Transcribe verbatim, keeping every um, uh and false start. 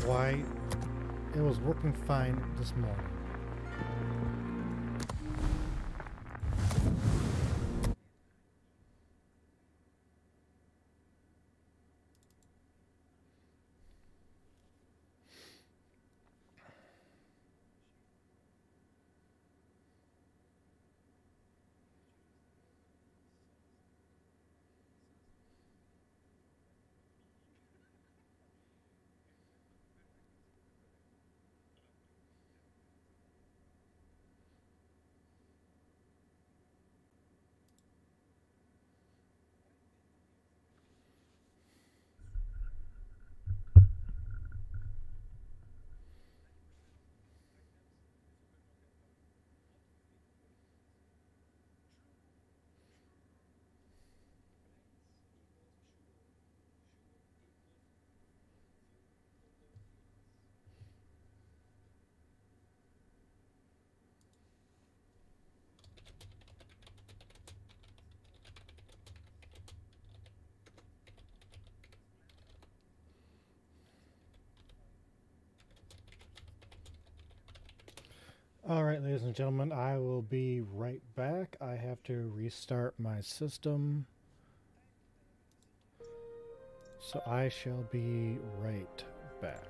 why it was working fine this morning. All right, ladies and gentlemen, I will be right back. I have to restart my system. So I shall be right back.